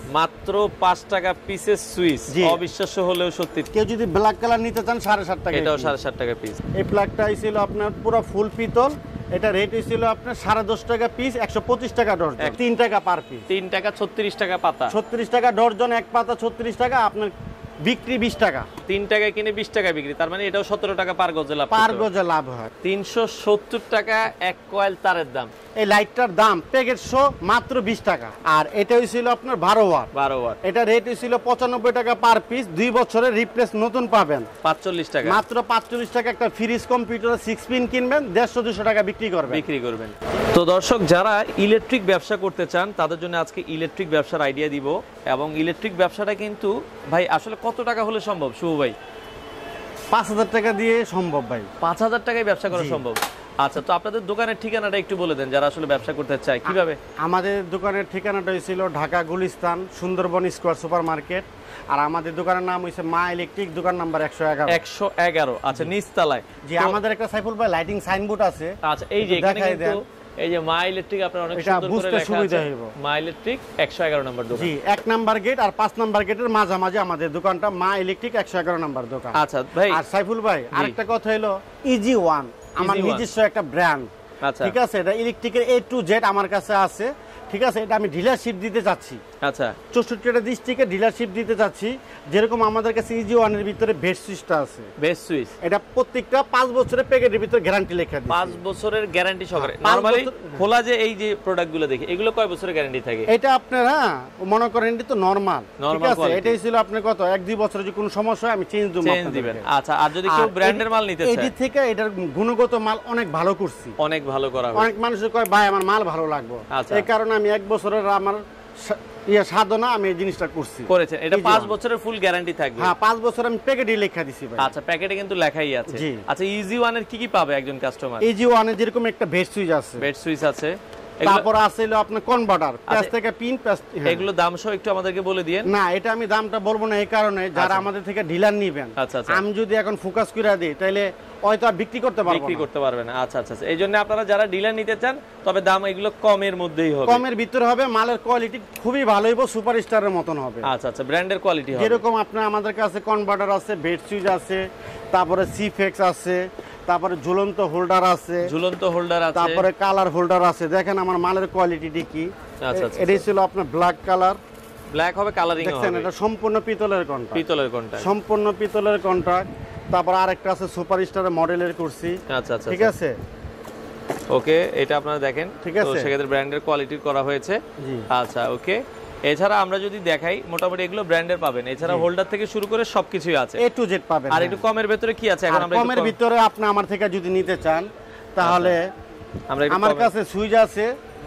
মাত্র 5 টাকা পিসের সুইচ, অবিশ্বাস্য হলেও সত্যি। কেউ যদি ব্ল্যাক কালার নিতে চান 7.5 টাকা, এটাও 7.5 টাকা পিস। এই প্লাগটা ছিল আপনার পুরো ফুল পিতল, এটা রেট ছিল আপনার 10.5 টাকা পিস, 125 টাকা ডর্জন, 3 টাকা পার পিস। 3 টাকা 36 টাকা পাতা, 36 টাকা ডর্জন, এক পাতা 36 টাকা, আপনার বিক্রি 20 টাকা। 3 টাকায় কিনে 20 টাকা বিক্রি, তার মানে এটাও 17 টাকা পার গজে লাভ, পার গজে লাভ হয়। 370 টাকা এক কয়েল তারের দাম। এই লাইটটার দাম প্যাকেট শো মাত্র 20 টাকা। আর এটা হইছিল আপনার 12 ওয়াট। এটা রেট হইছিল 95 টাকা পার পিস, 2 বছরের রিপ্লেস নতুন পাবেন 45 টাকা, মাত্র 45 টাকা। একটা ফ্রিজ কম্পিউটার 6 পিন কিনবেন 150-200 টাকা বিক্রি করবেন। তো দর্শক, যারা ইলেকট্রিক ব্যবসা করতে চান তাদের জন্য আজকে ইলেকট্রিক ব্যবসার আইডিয়া দিব। এবং ইলেকট্রিক ব্যবসাটা কিন্তু ভাই আসলে কত টাকা হলে সম্ভব শুভ ভাই? 5000 টাকা দিয়ে সম্ভব ভাই। 5000 টাকায় ব্যবসা করা সম্ভব। আচ্ছা, তো আপনাদের দোকানের ঠিকানাটা একটু বলে দেন যারা আসলে ব্যবসা করতে চায় কিভাবে। আমাদের দোকানের ঠিকানাটা হয়েছিল Dhaka Gulistan Sundarban square super market. আর আমাদের দোকানের নাম হইছে মা ইলেকট্রিক, দোকান নাম্বার 111। আচ্ছা, নিচতলায়। জি, আমাদের একটা সাইফুল ভাই লাইটিং সাইনবোর্ড আছে। আচ্ছা, এই যে এখানে কিন্তু এই যে মা ইলেকট্রিক আপনারা অনেক সুন্দর করে লেখা আছে, মা ইলেকট্রিক 111 নম্বর দোকান। জি, 1 নাম্বার গেট আর 5 নাম্বার গেটের মাঝামাঝি আমাদের দোকানটা, মা ইলেকট্রিক 111 নাম্বার দোকান। আচ্ছা ভাই, আর সাইফুল ভাই আরেকটা কথা হলো ইজি ওয়ান আমার নিজস্ব একটা ব্র্যান্ড। আচ্ছা, ঠিক আছে, এটা ইলেকট্রিকের A to Z আমার কাছে আছে। ঠিক আছে, এটা আমি ডিলারশিপ দিতে যাচ্ছি। আচ্ছা, 64টা ডিস্ট্রিক্টে ডিলারশিপ দিতে যাচ্ছি। যেরকম আমাদের কাছে ইজি ওয়ানের ভিতরে বেস্ট সুইচটা আছে, বেস্ট সুইচ, এটা প্রত্যেকটা 5 বছরের প্যাকেটের ভিতরে গ্যারান্টি লেখা আছে, 5 বছরের গ্যারান্টি সহকারে। নরমালি খোলা যে এই যে প্রোডাক্টগুলো দেখি এগুলো কয় বছরের গ্যারান্টি থাকে? এটা আপনার মনে করেন এটা তো নরমাল, ঠিক আছে, এটাই ছিল আপনার কত 1-2 বছরের যে কোনো সমস্যা হয় আমি চেঞ্জ দিবেন। আচ্ছা, আর যদি কেউ ব্র্যান্ডের মাল নিতে চায়, এই থেকে এটার গুণগত মাল অনেক ভালো করছি, অনেক ভালো করা হয়। অনেক মানুষ কয় ভাই আমার মাল ভালো লাগবে, এই কারণে আমি 1 বছরের আমার সাধনা আমি এই জিনিসটা করেছেন। এটা 5 বছরের ফুল গ্যারান্টি থাকবে। হ্যাঁ, 5 বছর আমি প্যাকেটে লেখা দিছি ভাই। আচ্ছা, প্যাকেটে কিন্তু লেখাই আছে। আচ্ছা, ইজি ওয়ানের কি কি পাবে একজন কাস্টমার? ইজি ওয়ানের যেরকম একটা বেড সুইচ আছে, তারপর আছে আপনার কনভার্টার, প্যাচ থেকে পিন প্যাচ, এগুলো দাম সহ একটু আমাদেরকে বলে দিয়েন। না, এটা আমি দামটা বলবো না, এই কারণে যারা আমাদের থেকে ডিলার নিবেন, আমি যদি এখন ফোকাস করে দিই তাহলে হয়তো আর বিক্রি করতে পারবে না। আচ্ছা, এই জন্য আপনারা যারা ডিলার নিতে চান তবে দাম এগুলো কমের মধ্যেই হবে, কমের ভিতরে হবে, মালের কোয়ালিটি খুবই ভালো হবে, সুপারস্টারের মতন হবে। আচ্ছা, ব্র্যান্ডের কোয়ালিটি হবে। যেরকম আপনার আমাদের কাছে কনভার্টার আছে, বেড সুইচ আছে, তারপরে সিফেক্স আছে, তারপরে ঝুলন্ত হোল্ডার আছে, তারপরে কালার হোল্ডার আছে। দেখেন আমার মালের কোয়ালিটি কি। আচ্ছা, এটাই ছিল আপনার ব্ল্যাক কালার, ব্ল্যাক হবে, কালারিং হবে। দেখেন এটা সম্পূর্ণ পিতলের কন্ট্রাক্ট, সম্পূর্ণ পিতলের কন্ট্রাক্ট। তারপর আরেকটা আছে সুপারস্টারের মডেলের কুরসি। আচ্ছা, ঠিক আছে, ওকে, এটা আপনারা দেখেন, ঠিক আছে, তো সেক্ষেত্রে ব্র্যান্ডের কোয়ালিটি করা হয়েছে। আচ্ছা, ওকে। এছাড়া আমরা যদি দেখাই মোটামুটি এগুলো ব্র্যান্ডের পাবেন, এছাড়া হোল্ডার থেকে শুরু করে সবকিছুই আছে, A to Z পাবেন। আর একটু কমের ভিতরে কি আছে এখন আমরা কমের ভিতরে আপনি আমার থেকে যদি নিতে চান তাহলে আমার কাছে সুইচ আছে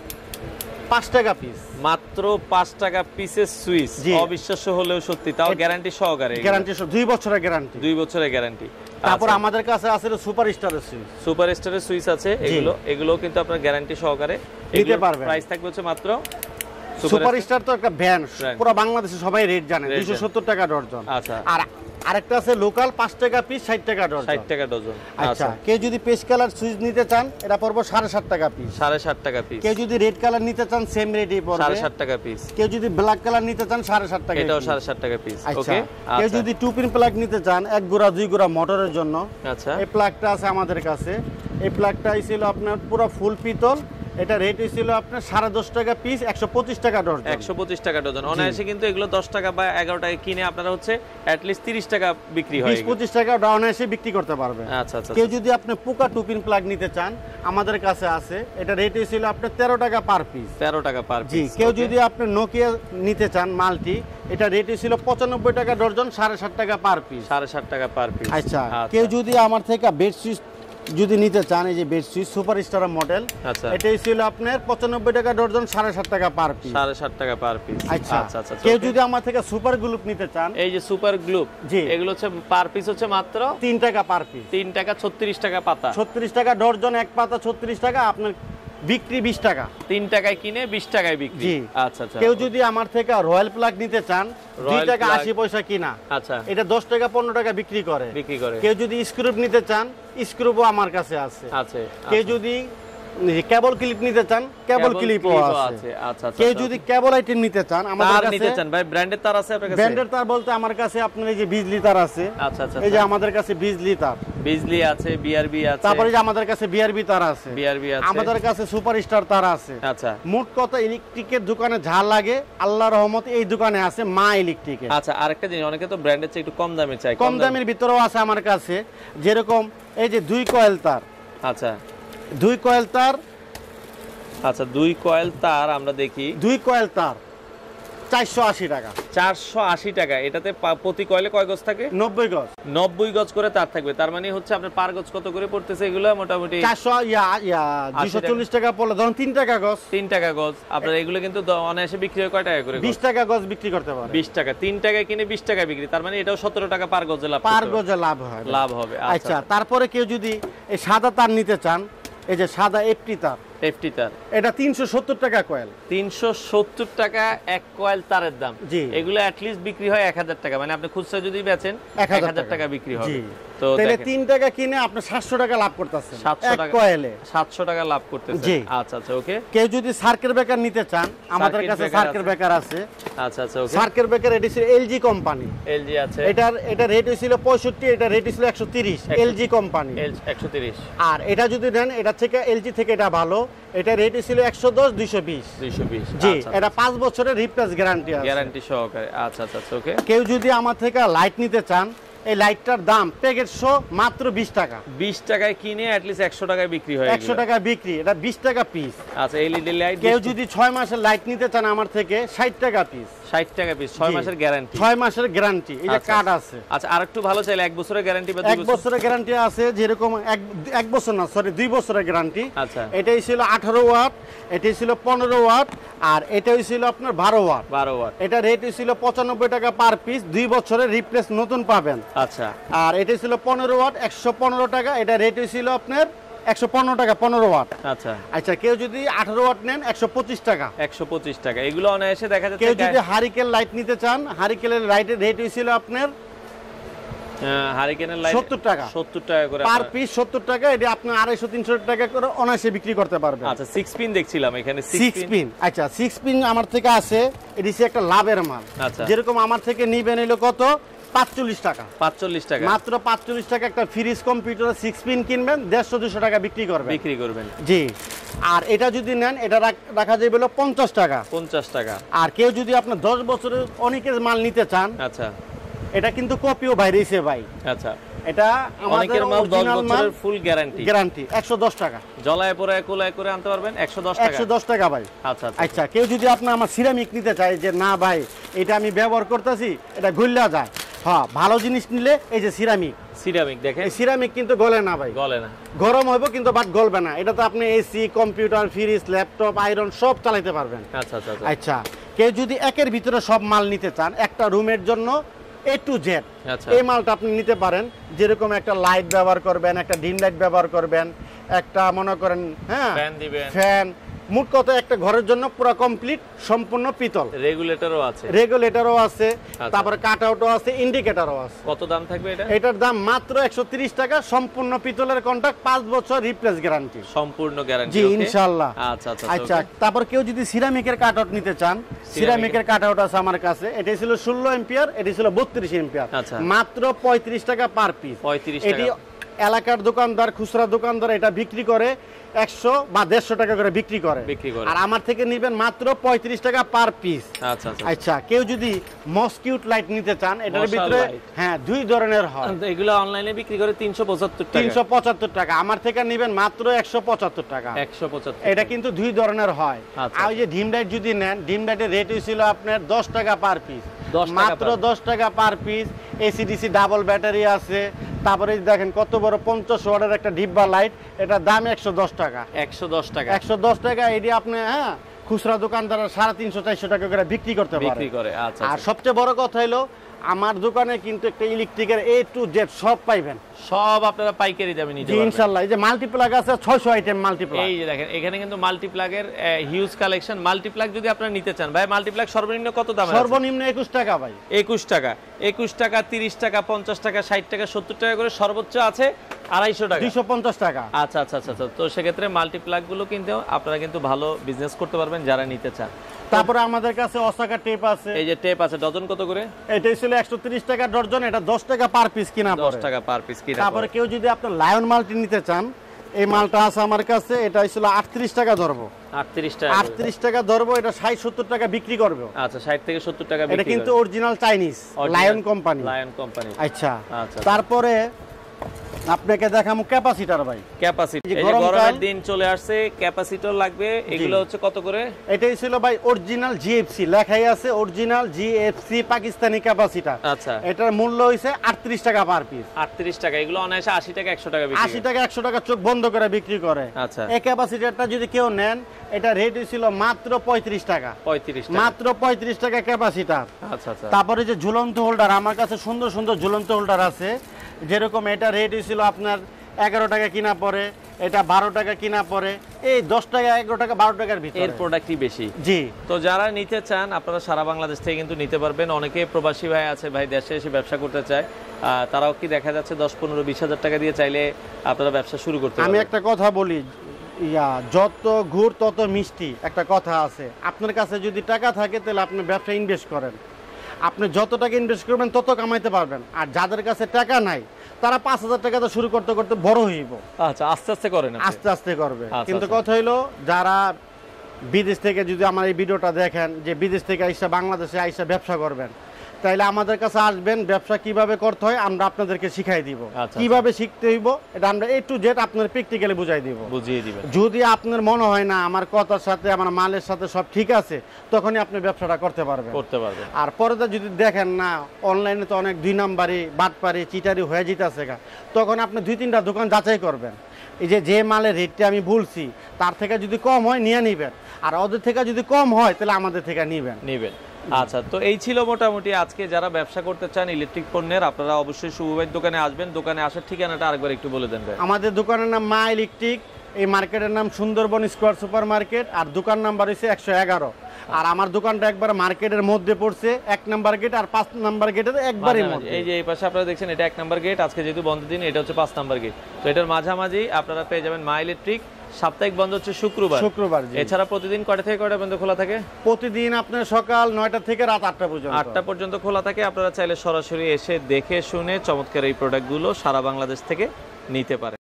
5 টাকা পিস, মাত্র 5 টাকা পিসের সুইচ, অবিশ্বাস্য হলেও সত্যি, তাও গ্যারান্টি সহকারে, 2 বছরের গ্যারান্টি। তারপর আমাদের কাছে আছে সুপারস্টারের সুইচ আছে, এগুলো কিন্তু আপনার গ্যারান্টি সহকারে নিতে পারবেন। প্রাইস থাকবে হচ্ছে মাত্র, সুপারস্টার তো একটা ব্র্যান্ড, পুরো বাংলাদেশে সবাই রেট জানে, 270 টাকা ডজন। আচ্ছা, আর আরেকটা আছে লোকাল 5 টাকা পিস, 60 টাকা ডজন। আচ্ছা, কেউ যদি পেস্ট কালার সুইচ নিতে চান এটা পড়বে 7.5 টাকা পিস, 7.5 টাকা পিস। কেউ যদি রেড কালার নিতে চান সেম রেটই পড়বে 7.5 টাকা পিস। কেউ যদি ব্ল্যাক কালার নিতে চান 7.5 টাকা, এটাও 7.5 টাকা পিস। ওকে, কেউ যদি 2 পিন প্লাগ নিতে চান 1 গোড়া 2 গোড়া মোটরের জন্য, আচ্ছা, এই প্লাগটা আছে আমাদের কাছে। এই প্লাগটা ছিল আপনার পুরো ফুল পিতল, এটা রেট ছিল আপনার 10.5 টাকা পিস, 125 টাকা ডজন। 125 টাকা ডজন। অনায়াসে কিন্তু এগুলো 10 টাকা বা 11 টাকা কিনে আপনারা হচ্ছে অ্যাট লিস্ট 30 টাকা বিক্রি হয়, 20-25 টাকা অনায়াসে বিক্রি করতে পারবে। আচ্ছা, কেউ যদি আপনি পোকা 2 পিন প্লাগ নিতে চান আমাদের কাছে আছে, এটা রেট ছিল আপনার 13 টাকা পার পিস, 13 টাকা পার পিস। কেউ যদি আপনি নোকিয়া নিতে চান মাল্টি, এটা রেট ছিল 95 টাকা ডজন, 7.5 টাকা পার পিস, 7.5 টাকা পার পিস। আচ্ছা, কেউ যদি আমার থেকে বেড সুইচ যদি নিতে চান, এই যে বেড সুইচ সুপারস্টার মডেল, এটাই ছিল আপনার 95 টাকা ডজন, 7.5 টাকা পার পিস, 7.5 টাকা পার পিস। আচ্ছা, কেউ যদি আমার থেকে সুপার গ্লুপ নিতে চান, এই যে সুপার গ্লুপ, এগুলো হচ্ছে পার পিস হচ্ছে মাত্র 3 টাকা পার পিস, 3 টাকা 36 টাকা পাতা, 36 টাকা ডজন, এক পাতা 36 টাকা, আপনার বিক্রি 20 টাকা, 3 টাকায় কিনে 20 টাকায় বিক্রি। আচ্ছা, কেউ যদি আমার থেকে রয়্যাল প্লাগ নিতে চান 2 টাকা 80 পয়সা কিনা, আচ্ছা, এটা 10 টাকা 15 টাকা বিক্রি করে। কেউ যদি স্ক্রুপ নিতে চান, স্ক্রুপও আমার কাছে আছে। কেউ যদি কেবল ক্লিপ নিতে চান, কেবল ক্লিপও আছে। আচ্ছা আচ্ছা, কেউ যদি কেবল আইটেম নিতে চান আমাদের কাছে নিতে চান ভাই, ব্র্যান্ডের তার আছে আপনার কাছে? ব্র্যান্ডের তার বলতে আমার কাছে আপনার এই যে বিজলি তার আছে। আচ্ছা আচ্ছা, এই যে আমাদের কাছে বিজলি তার, বিজলি আছে, বিআরবি আছে, তারপরে যে আমাদের কাছে বিআরবি তার আছে, বিআরবি আছে, আমাদের কাছে সুপারস্টার তার আছে। আচ্ছা, মোট কথা ইলেকট্রিকের দোকানে যা লাগে আল্লাহর রহমতে এই দোকানে আছে মা ইলেকট্রিকে। আচ্ছা, আরেকটা জিনিস, অনেকে তো ব্র্যান্ডের চেয়ে একটু কম দামে চায়, কম দামের ভিতরেও আছে আমার কাছে, যেরকম এই যে 2 কয়েল তার। আচ্ছা, 2 কয়েল তার। আচ্ছা, 2 কয়েল তার আমরা দেখি, 2 কয়েল তার 480 টাকা। 480 টাকা। এটাতে প্রতি কয়েলে কয় গজ থাকে? 90 গজ। 90 গজ করে তার থাকবে। তার মানে হচ্ছে আপনার পার গজ কত করে পড়তেছে এগুলো? মোটামুটি 240 টাকা পড়লে ধরুন 3 টাকা গজ। 3 টাকা গজ। আপনার এগুলো কিন্তু অনায়াসে বিক্রি হয় কয় টাকা করে? 20 টাকা গজ বিক্রি করতে পারে। 20 টাকা। 3 টাকায় কিনে 20 টাকা বিক্রি। তার মানে এটাও 17 টাকা পার গজে লাভ। পার গজে লাভ হয়। লাভ হবে। আচ্ছা, তারপরে কেউ যদি এই সাদা তার নিতে চান, এই যে সাদা এফটি তার, এফটি তার, এটা 370 টাকা কয়েল। 370 টাকা এক কয়েল তারের দাম। এগুলো এট লিস্ট বিক্রি হয় 1000 টাকা। মানে আপনি খুচরা যদি বেচেন 1000 টাকা বিক্রি হবে। তো তাহলে 3 টাকা কিনে আপনি 700 টাকা লাভ করতেছেন। 700 টাকা কয়েলে 700 টাকা লাভ করতেছেন। আচ্ছা আচ্ছা, ওকে। কেউ যদি সার্কিট ব্রেকার নিতে চান আমাদের কাছে সার্কিট ব্রেকার আছে। আচ্ছা আচ্ছা, ওকে। সার্কিট ব্রেকার এটি ছিল এলজি কোম্পানি। এলজি আছে। এটা রেট ছিল 65, এটা রেট ছিল 130, এলজি কোম্পানি 130। আর এটা যদি নেন এটা থেকে এলজি থেকে এটা ভালো, এটা রেট ছিল 110 220। জি, এটা 5 বছরের রিপ্লেস গ্যারান্টি আছে। গ্যারান্টি সহকারে। আচ্ছা আচ্ছা, ওকে। কেউ যদি আমার থেকে লাইট নিতে চান, এই লাইটটার দাম প্যাকেট শো মাত্র 20 টাকা। 20 টাকায় কিনে এট লিস্ট 100 টাকায় বিক্রি হয়। 100 টাকা বিক্রি, এটা 20 টাকা পিস। আচ্ছা, এলইডি লাইট কেউ যদি 6 মাসের লাইট নিতে চান আমার থেকে 60 টাকা পিস। 60 টাকা পিস, 6 মাসের গ্যারান্টি। 6 মাসের গ্যারান্টি, এই যে কার্ড আছে। আচ্ছা, আরেকটু ভালো চাইলে 1 বছরের গ্যারান্টি বা 2 বছর? 1 বছরের গ্যারান্টি আছে, যেরকম 1 বছর না, সরি 2 বছরের গ্যারান্টি। আচ্ছা, এটাই ছিল 18 ওয়াট, এটাই ছিল 15 ওয়াট, আর এটাই ছিল আপনার 12 ওয়াট। 12 ওয়াট। এটা রেট ছিল 95 টাকা পার পিস, 2 বছরের রিপ্লেস নতুন পাবেন। আচ্ছা, আর এটা ছিল 15 ওয়াট 115 টাকা, এটা রেট ছিল আপনার 115 টাকা 15 ওয়াট। আচ্ছা আচ্ছা, কেউ যদি 18 ওয়াট নেন 125 টাকা। 125 টাকা। এগুলো অনায়াসে দেখা যাচ্ছে। কেউ যদি হারিকেন লাইট নিতে চান, হারিকেনের লাইটের রেট ছিল আপনার হারিকেনের লাইট 70 টাকা। 70 টাকা করে পার পিস 70 টাকা। এটা আপনি 250 300 টাকা করে অনায়াসে বিক্রি করতে পারবেন। আচ্ছা, 6 পিন দেখছিলাম এখানে। 6 পিন। আচ্ছা, 6 পিন আমার থেকে আছে, এটি একটা লাভের মাল। আচ্ছা, যেরকম আমার থেকে নিবেন হলো কত 45 টাকা। 45 টাকা, মাত্র 45 টাকা একটা ফ্রিজ কম্পিউটার 6 পিন কিনবেন, 150 200 টাকা বিক্রি করবেন। জি, আর এটা যদি নেন এটা রাখা যাবে হলো 50 টাকা। 50 টাকা। আর কেউ যদি আপনি 10 বছরের অনেকের মাল নিতে চান, আচ্ছা, এটা কিন্তু কপিও বাইরেছে ভাই। আচ্ছা, এটা আমাদের মাল 10 বছরের ফুল গ্যারান্টি 110 টাকা। জলায় পোড়ায় কোলায় করে আনতে পারবেন 110 টাকা। 110 টাকা ভাই। আচ্ছা আচ্ছা, কেউ যদি আপনি আমার সিরামিক নিতে চায়, যে না ভাই এটা আমি ব্যবহার করতেছি, এটা গলিয়া যায়, হ্যাঁ ভালো জিনিস নিলে এই যে সিরামিক দেখেন, সিরামিক কিন্তু গলে না ভাই, গলে না, গরম হইব কিন্তু বাট গলবে না। এটা তো আপনি AC, computer, fridge, laptop, iron সব চালাতে পারবেন। আচ্ছা আচ্ছা। আচ্ছা, কেউ যদি একের ভিতরে সব মাল নিতে চান, একটা রুমের জন্য A to Z এই মালটা আপনি নিতে পারেন। যেরকম একটা লাইট ব্যবহার করবেন, একটা ডিম লাইট ব্যবহার করবেন, একটা মনে করেন হ্যাঁ ফ্যান, মোট কথা একটা ঘরের জন্য পুরো কমপ্লিট সম্পূর্ণ পিতল। রেগুলেটরও আছে, তারপরে কাট আউটও আছে, ইন্ডিকেটরও আছে। কত দাম থাকবে এটা? এটার দাম মাত্র 130 টাকা, সম্পূর্ণ পিতলের কন্ট্রাক্ট, 5 বছর রিপ্লেস গ্যারান্টি, সম্পূর্ণ গ্যারান্টি। জি ইনশাআল্লাহ। আচ্ছা আচ্ছা। আচ্ছা, তারপর কেউ যদি সিরামিকের কাট আউট নিতে চান, সিরামিকের কাট আউট আছে আমার কাছে। এটা ছিল 16 এম্পিয়ার, এটা ছিল 32 এম্পিয়ার, মাত্র 35 টাকা পার পিস। 35 টাকা। এটি এলাকার দোকানদার, খুচরা দোকানদার এটা বিক্রি করে 100 বা 150 টাকা করে বিক্রি করে। আর আমার থেকে নেবেন মাত্র 35 টাকা পার পিস। আচ্ছা আচ্ছা। আচ্ছা, কেউ যদি মসকিউট লাইট নিতে চান, এটার ভিতরে হ্যাঁ 2 ধরনের হয়। এগুলো অনলাইনে বিক্রি করে 375 টাকা। 375 টাকা। আমার থেকে নেবেন মাত্র 175 টাকা। 175। এটা কিন্তু 2 ধরনের হয়। আর ওই যে ডিম লাইট যদি নেন, ডিম লাইটের রেট হয়েছিল আপনার 10 টাকা পার পিস, মাত্র 10 টাকা per piece. AC DC double battery আছে। তারপরে দেখেন কত বড় 50 ওয়াটের একটা ডিব্বা লাইট, এটার দাম 110 টাকা। 110 টাকা। 110 টাকা। এটি আপনি হ্যাঁ খুচরা দোকানদার 350 400 টাকা করে বিক্রি করতে পারে। আচ্ছা। আর সবচেয়ে বড় কথা হলো আমার দোকানে কিন্তু একটা ইলেকট্রিকের A to Z সব পাইবেন, সব আপনারা পাইকারি দামে নিতে পারবেন ইনশাআল্লাহ। এই যে মাল্টিপ্লাগ আছে 600 আইটেম মাল্টিপ্লাগ। এই যে দেখেন এখানে কিন্তু মাল্টিপ্লাগের হিউজ কালেকশন। মাল্টিপ্লাগ যদি আপনারা নিতে চান ভাই, মাল্টিপ্লাগ সর্বনিম্ন কত দাম আছে? সর্বনিম্ন 21 টাকা ভাই। 21 টাকা, 21 টাকা, 30 টাকা, 50 টাকা, 60 টাকা, 70 টাকা করে সর্বোচ্চ আছে। 250 টাকা 250 টাকা। আচ্ছা আচ্ছা আচ্ছা। তো সেক্ষেত্রে মাল্টিপ্লাগ গুলো কিন্তু আপনারা কিন্তু ভালো বিজনেস করতে পারবেন যারা নিতে চান। তারপরে আমাদের কাছে অসাকা টেপ আছে। এই যে টেপ আছে, ডজন কত করে? এটাই ছিল 130 টাকা ডজন, এটা 10 টাকা পার পিস কিনা পড়ে। 10 টাকা পার পিস কিনা। তারপরে কেউ যদি আপনি লায়ন মাল্টি নিতে চান, এই মালটা আছে আমার কাছে, এটা ছিল 38 টাকা ধরবো। 38 টাকা, 38 টাকা ধরবো, এটা 60-70 টাকা বিক্রি করবে। আচ্ছা 60 থেকে 70 টাকা বিক্রি। এটা কিন্তু original Chinese Lion company. Lion company. আচ্ছা তারপরে আপনাকে দেখামু ক্যাপাসিটর ভাই। ক্যাপাসিটর, এই যে গরমের দিন চলে আসছে, ক্যাপাসিটর লাগবে। এগুলো হচ্ছে কত করে? এটাই ছিল ভাই অরিজিনাল জিএফসি, লেখাই আছে অরিজিনাল জিএফসি পাকিস্তানি ক্যাপাসিটর। আচ্ছা, এটার মূল্য হইছে 38 টাকা পার পিস। 38 টাকা। এগুলো অনায়াসে 80 টাকা 100 টাকা বিক্রি। 80 টাকা 100 টাকা চোখ বন্ধ করে বিক্রি করে। আচ্ছা, এই ক্যাপাসিটরটা যদি কেউ নেন, এটা রেট হইছিল মাত্র 35 টাকা। 35 টাকা, মাত্র 35 টাকা ক্যাপাসিটর। আচ্ছা আচ্ছা। তারপরে যে ঝুলন্ত হোল্ডার, আমার কাছে সুন্দর সুন্দর ঝুলন্ত হোল্ডার আছে। যেরকম এটা রেট হইছিল আপনার 11 টাকা কিনা পড়ে, এটা 12 টাকা কিনা পড়ে, এই 10 টাকা 11 টাকা 12 টাকার ভিতরে। এর প্রোডাক্টই বেশি। জি। তো যারা নিতে চান আপনারা সারা বাংলাদেশ থেকে কিন্তু নিতে পারবেন। অনেকে প্রবাসী ভাই আছে, ভাই দেশে এসে ব্যবসা করতে চায়, তারাও কি দেখা যাচ্ছে 10-15-20 হাজার টাকা দিয়ে চাইলে আপনারা ব্যবসা শুরু করতে পারবেন। আমি একটা কথা বলি, যত গুড় তত মিষ্টি একটা কথা আছে। আপনার কাছে যদি টাকা থাকে তাহলে আপনি ব্যবসা ইনভেস্ট করেন, আপনি যত টাকা ইনভেস্ট করবেন তত কামাইতে পারবেন। আর যাদের কাছে টাকা নাই তারা 5,000 টাকা তো শুরু করতে করতে বড় হইব। আচ্ছা, আস্তে আস্তে করেন, আস্তে আস্তে করবে। কিন্তু কথা হইলো, যারা বিদেশ থেকে যদি আমার এই ভিডিওটা দেখেন, যে বিদেশ থেকে আইসা বাংলাদেশে আইসা ব্যবসা করবেন, তাইলে আমাদের কাছে আসবেন, ব্যবসা কিভাবে করতে হয় আমরা আপনাদেরকে শিখাই দিব। কিভাবে শিখতে হইব এটা আমরা A to Z আপনার প্র্যাকটিক্যালি বুঝাই দিব, বুঝিয়ে দিব। যদি আপনার মনে হয় না আমার কথার সাথে আমার মালের সাথে সব ঠিক আছে, তখনই আপনি ব্যবসাটা করতে পারবেন। আর পরে যদি দেখেন না অনলাইনে তো অনেক 2 নাম্বারি বাটপারি চিটারি হয়ে যেতেছে, তখন আপনি 2-3টা দোকান যাচাই করবেন। এই যে মালের রেটটা আমি বলছি তার থেকে যদি কম হয় নিয়ে নিবেন, আর ওদের থেকে যদি কম হয় তাহলে আমাদের থেকে নিবেন। আচ্ছা, তো এই ছিল মোটামুটি আজকে যারা ব্যবসা করতে চান ইলেকট্রিক পণ্যের, আপনারা অবশ্যই শুভ ভাইয়ের দোকানে আসবেন। দোকানে আসার ঠিকানাটা আরেকবার একটু বলে দেন ভাই। আমাদের দোকানের নাম মা ইলেকট্রিক, এই মার্কেটের নাম সুন্দরবন স্কয়ার সুপার মার্কেট, আর দোকান নাম্বার হচ্ছে 111। আর আমার দোকানটা একবার মার্কেটের মধ্যে পড়ছে, 1 নাম্বার গেট আর 5 নাম্বার গেটের একবারই মধ্যে। এই যে এই পাশে আপনারা দেখছেন এটা 1 নাম্বার গেট, আজকে যেহেতু বন্ধ দিন এটা হচ্ছে 5 নাম্বার গেট। তো এটার মাঝামাঝি আপনারা পেয়ে যাবেন মা ইলেকট্রিক। সাপ্তাহিক বন্ধ হচ্ছে শুক্রবার। এছাড়া প্রতিদিন কয়টা থেকে কয়টা পর্যন্ত খোলা থাকে? প্রতিদিন আপনার সকাল 9টা থেকে রাত 8টা পর্যন্ত। 8টা পর্যন্ত খোলা থাকে। আপনারা চাইলে সরাসরি এসে দেখে শুনে চমৎকার এই প্রোডাক্টগুলো সারা বাংলাদেশ থেকে নিতে পারেন।